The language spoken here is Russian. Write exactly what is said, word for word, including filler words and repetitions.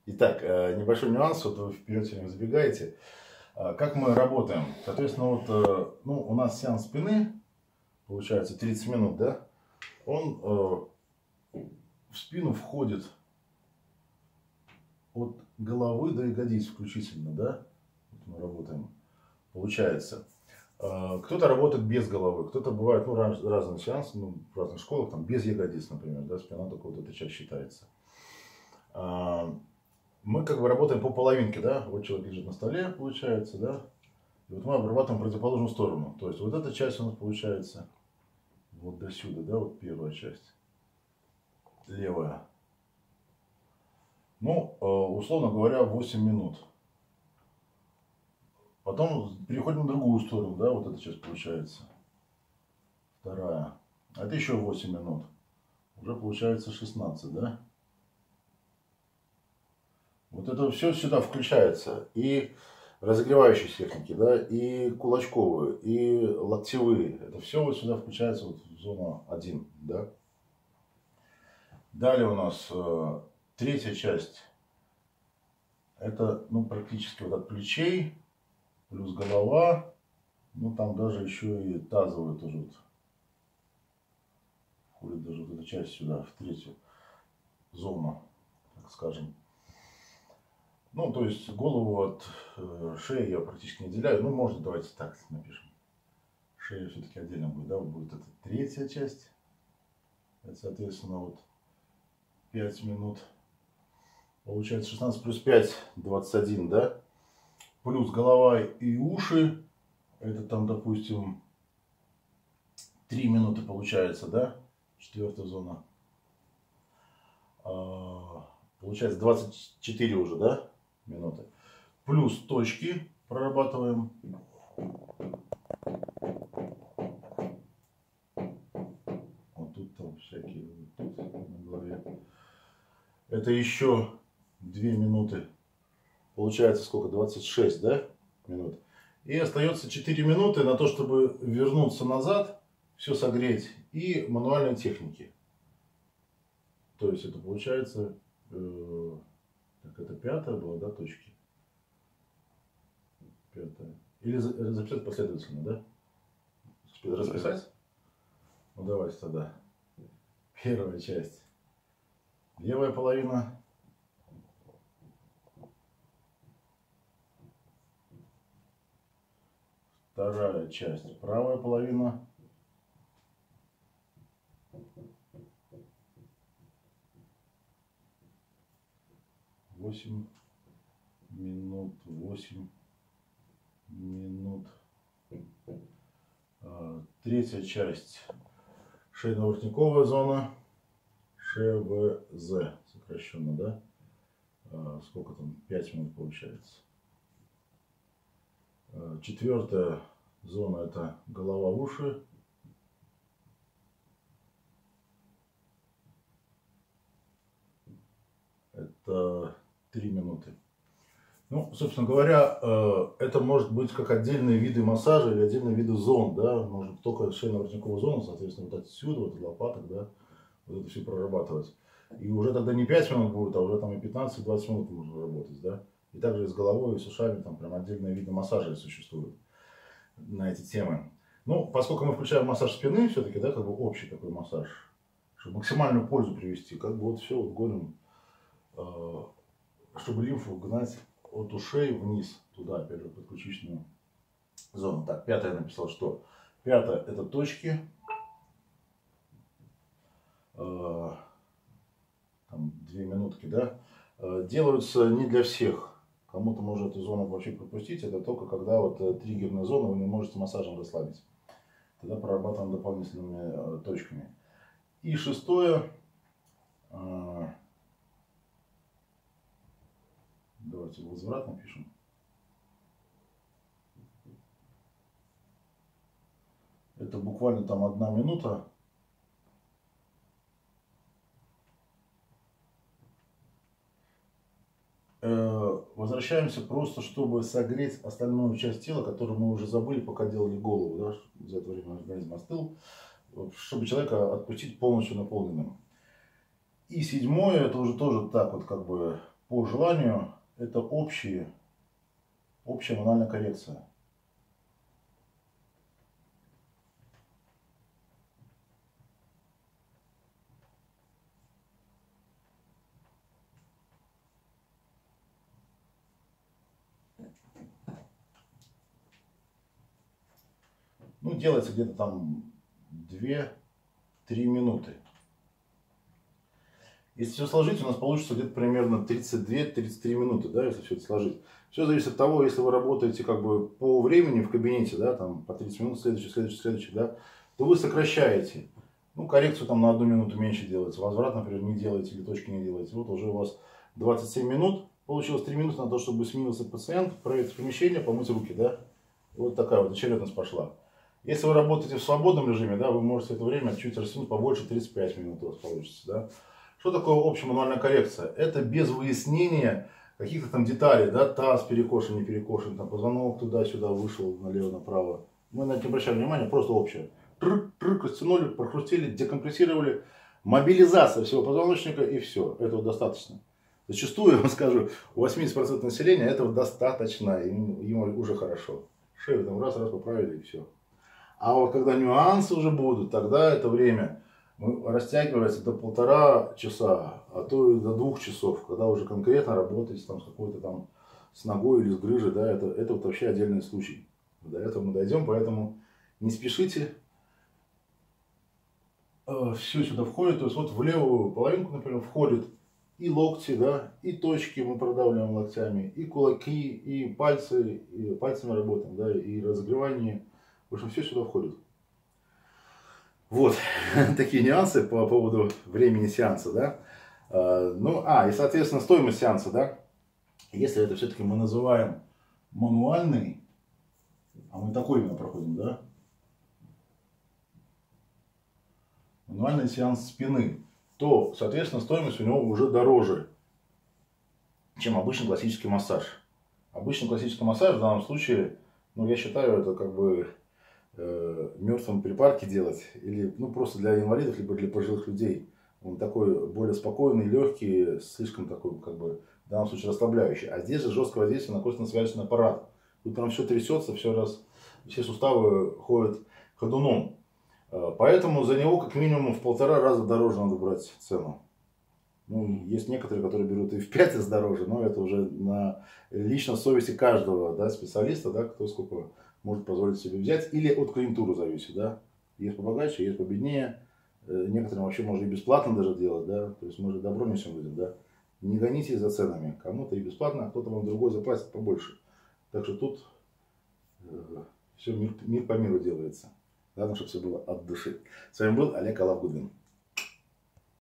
Итак, э, небольшой нюанс, вот вы вперед все время забегаете. А, Как мы работаем? Соответственно, вот, э, ну, у нас сеанс спины, получается, тридцать минут, да? Он э, в спину входит от головы до ягодиц включительно, да? Вот мы работаем, получается. Э, Кто-то работает без головы, кто-то бывает, ну, раз- разные сеансы, ну, в разных школах, там, без ягодиц, например, да, спина только вот эта часть считается. А, Мы как бы работаем по половинке, да? Вот человек лежит на столе, получается, да? И вот мы обрабатываем противоположную сторону. То есть вот эта часть у нас получается вот до сюда, да, вот первая часть, левая. Ну, э, условно говоря, восемь минут. Потом переходим на другую сторону, да, вот эта часть получается, вторая. А это еще восемь минут. Уже получается шестнадцать, да? Вот это все сюда включается. И разогревающие техники, да, и кулачковые, и локтевые. Это все вот сюда включается вот в зону один, да. Далее у нас э, третья часть. Это, ну, практически вот от плечей, плюс голова. Ну, там даже еще и тазовая тоже вот входит даже вот эта часть сюда, в третью зону, так скажем. Ну, то есть голову от э, шеи я практически не отделяю. Ну, может, давайте так напишем. Шея все-таки отдельно будет, да, вот будет эта третья часть. Это, соответственно, вот пять минут. Получается шестнадцать плюс пять, двадцать один, да? Плюс голова и уши. Это там, допустим, три минуты получается, да? Четвертая зона. А, получается двадцать четыре уже, да? Минуты. Плюс точки прорабатываем. Вот тут там всякие, вот тут на голове. Это еще две минуты. Получается сколько? двадцать шесть, да? Минут. И остается четыре минуты на то, чтобы вернуться назад, все согреть, и мануальные техники. То есть это получается, э, так, это пятая была, да, точки? Пятая. Или за- записать последовательно, да? Расписать? Ну давайте тогда. Первая часть. Левая половина. Вторая часть. Правая половина. Восемь минут. Восемь минут. А, Третья часть. Шейно-воротниковая зона. ШВЗ. Сокращенно, да? А, Сколько там? пять минут получается. А, Четвертая зона — это голова, уши. Это три минуты. Ну, собственно говоря, э, это может быть как отдельные виды массажа или отдельные виды зон, да, можно только шейно-воротниковую зону, соответственно, вот отсюда, вот от лопаток, да, вот это все прорабатывать. И уже тогда не пять минут будет, а уже там и пятнадцать-двадцать минут можно работать, да. И также и с головой, и с ушами, там прям отдельные виды массажа существуют на эти темы. Ну, поскольку мы включаем массаж спины, все-таки, да, как бы общий такой массаж, чтобы максимальную пользу привести, как бы вот все вот гоним, э, чтобы лимфу гнать от ушей вниз, туда, опять же, под ключичную зону. Так, пятое я написал, что? Пятое — это точки. Э, там две минутки, да? Э, делаются не для всех. Кому-то может эту зону вообще пропустить. Это только когда вот э, триггерная зона, вы не можете массажем расслабить. Тогда прорабатываем дополнительными э, точками. И шестое. Э, давайте возврат напишем. Это буквально там одна минута. Возвращаемся просто, чтобы согреть остальную часть тела, которую мы уже забыли, пока делали голову, да, за это время организм остыл, чтобы человека отпустить полностью наполненным. И седьмое, это уже тоже так вот как бы по желанию это общие, общая мануальная коррекция. Ну, делается где-то там две-три минуты. Если все сложить, у нас получится где-то примерно тридцать две — тридцать три минуты, да, если все это сложить. Все зависит от того, если вы работаете как бы по времени в кабинете, да, там по тридцать минут, следующий, следующий, следующий, да, то вы сокращаете. Ну, коррекцию там на одну минуту меньше делается. Возврат, например, не делаете или точки не делаете. Вот уже у вас двадцать семь минут. Получилось три минуты на то, чтобы сменился пациент, проверить помещение, помыть руки, да. Вот такая вот очередность пошла. Если вы работаете в свободном режиме, да, вы можете это время чуть растянуть побольше, тридцать пять минут у вас получится, да. Что такое общая мануальная коррекция? Это без выяснения каких-то там деталей, да, таз перекошен, не перекошен, там позвонок туда-сюда вышел, налево-направо. Мы на это не обращаем внимания, просто общее. Трык-трык, растянули, прокрутили, декомпрессировали, мобилизация всего позвоночника и все, этого достаточно. Зачастую, я вам скажу, у восьмидесяти процентов населения этого достаточно, ему, ему уже хорошо. Шею там раз-раз поправили и все. А вот когда нюансы уже будут, тогда это время растягивается до полтора часа, а то и до двух часов, когда уже конкретно работаете там с какой-то там с ногой или с грыжей, да, это, это вот вообще отдельный случай. До этого мы дойдем, поэтому не спешите. Все сюда входит, то есть вот в левую половинку, например, входит и локти, да, и точки мы продавливаем локтями, и кулаки, и пальцы, и пальцами работаем, да, и разогревание. В общем, все сюда входит. Вот такие нюансы по поводу времени сеанса, да. Ну, а, и, соответственно, стоимость сеанса, да. Если это все-таки мы называем мануальный, а мы такой именно проходим, да. Мануальный сеанс спины, то, соответственно, стоимость у него уже дороже, чем обычный классический массаж. Обычный классический массаж в данном случае, ну, я считаю, это как бы э, мертвым припарки делать, или, ну, просто для инвалидов, либо для пожилых людей. Он такой более спокойный, легкий, слишком такой, как бы, в данном случае расслабляющий. А здесь же жесткое воздействие на костно-связочный аппарат. Тут прям все трясется, все, раз, все суставы ходят ходуном. Поэтому за него как минимум в полтора раза дороже надо брать цену. Ну, есть некоторые, которые берут и в пять раз дороже, но это уже на лично совести каждого, да, специалиста, да, кто сколько может позволить себе взять, или от клиентуры зависит, да. Есть побогаче, есть победнее, некоторым вообще можно и бесплатно даже делать, да, то есть мы же добро несем людям, да. Не гонитесь за ценами, кому-то и бесплатно, а кто-то вам другой заплатит побольше. Так что тут э, все мир, мир по миру делается. Главное, чтобы все было от души. С вами был Олег Алавгудвин.